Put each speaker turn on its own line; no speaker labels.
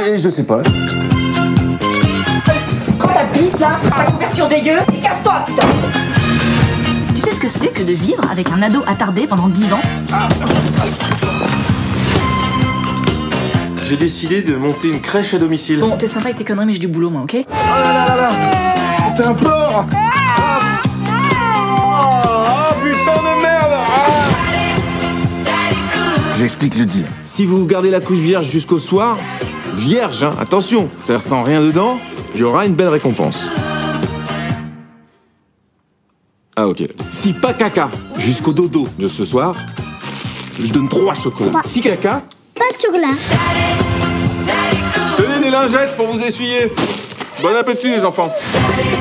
je sais pas.
Prends ta pisse là, ta couverture dégueu, et casse-toi, putain!
Tu sais ce que c'est que de vivre avec un ado attardé pendant 10 ans?
J'ai décidé de monter une crèche à domicile.
Bon, t'es sympa avec tes conneries, mais j'ai du boulot, moi, ok?
Oh là là là là! T'es un porc! Oh putain de merde! J'explique le deal. Si vous gardez la couche vierge jusqu'au soir, vierge, hein, attention, c'est-à-dire sans rien dedans, il y aura une belle récompense. Ah ok. Si pas caca jusqu'au dodo de ce soir, je donne 3 chocolats. Si caca,
Pas de chocolat.
tenez des lingettes pour vous essuyer. Bon appétit les enfants.